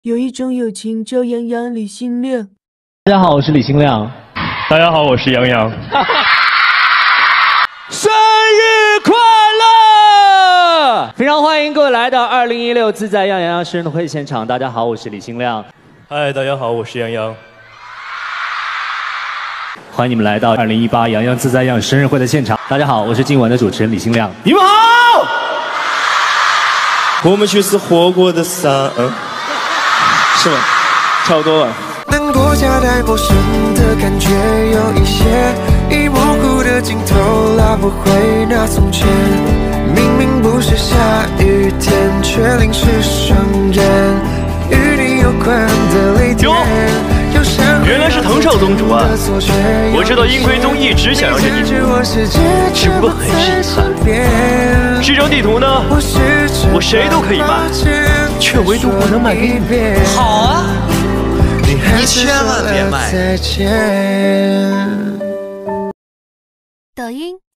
有一种友情叫杨洋李新亮。 大家好，我是李新亮。 大家好，我是杨洋。 生日快乐！非常欢迎各位来到2016自在杨洋生日会现场。大家好，我是李新亮。 嗨，大家好，我是杨洋。 欢迎你们来到2018杨洋自在样生日会的现场。大家好，我是今晚的主持人李新亮。 你们好。我们去吃火锅的伞，是吗？差不多吧。 难过夹带陌生的感觉，有一些已模糊的镜头拉不回那从前。明明不是下雨天，却淋湿双眼。与你有关的泪点。 原来是藤少宗主啊！我知道英奎宗一直想要这地图，只不过很是遗憾。这张地图呢，我谁都可以卖，却唯独不能卖给你。 好啊，你千万别卖。 抖音。